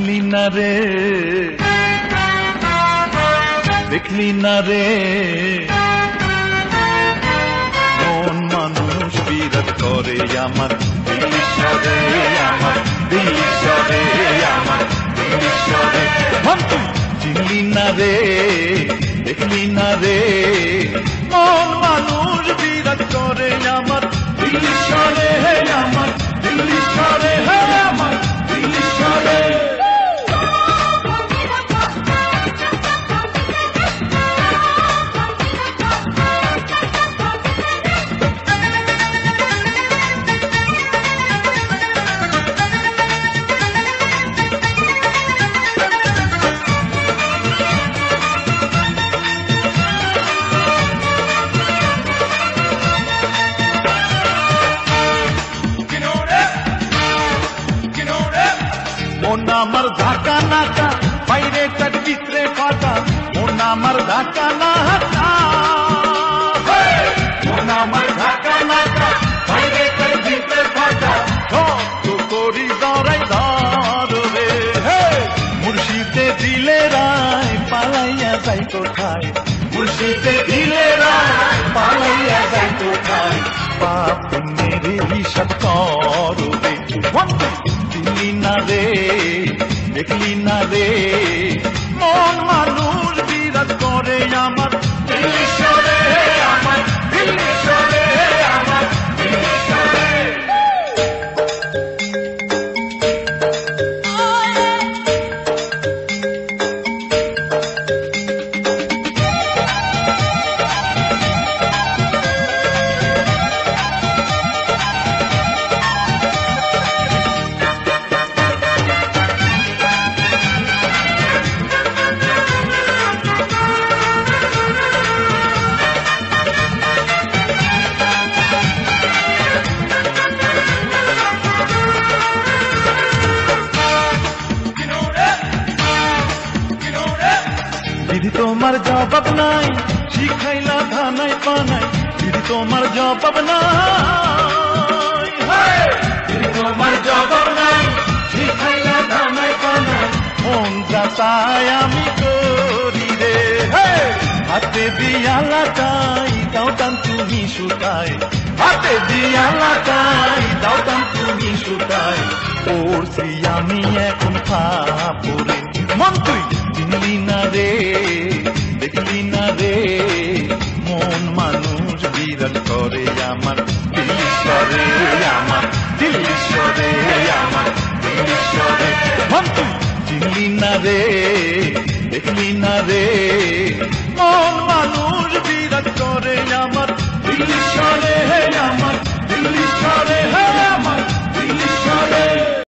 চিনলি না রে, দেখলি না রে, মন মানুষ বিরাট করে আমার দিল্লীশ্বরে, আমার দিল্লীশ্বরে, আমার দিল্লীশ্বরে। মন তুই চিনলি না রে, দেখলি না রে, মন মানুষ বিরাট করে আমার দিল্লীশ্বরে, আমার দিল্লীশ্বরে, আমার দিল্লীশ্বরে। মন আমার ঢাকা নাকা, বাইরে তার ভিতরে ফাটা, মন আমার ঢাকা নাকা, মন আমার ঢাকা নাকা, বাইরে তার ভিতরে ফাটা, তো করি দরাই ধরে, মুর্শিদে দিলে রায় পালাইয়া যাই কোথায়, মুর্শিদে দিলে রায় পালাইয়া যাই কোথায়, পাপ পুণ্যের হিসাব করবে। চিনলি না রে, দেখলি না রে, মন মানুষ বিরাট করে আমার দিল্লীশ্বরে, আমার দিল্লীশ্বরে, আমার দিল্লীশ্বরে। দিদি তোমার জবাব নাই, শিখাইলা ধানাই পানাই, দিদি তোমার জবাব নাই, দিদি তোমার জবাব নাই, শিখাইলা ধানাই পানাই, মন যা চায় আমি করি রে, হাতে দিয়া লাটাই দাও টান তুমি সুতায়, হাতে দিয়া লাটাই দাও টান তুমি সুতায়, পড়ছি আমি এখন ফাপরে। মন তুই চিনলি না রে, দেখলি না রে, মন মানুষ বিরাট করে আমার দিল্লীশ্বরে, আমার দিল্লীশ্বরে, আমার দিল্লীশ্বরে। মন তুই চিনলি না রে, দেখলি না রে,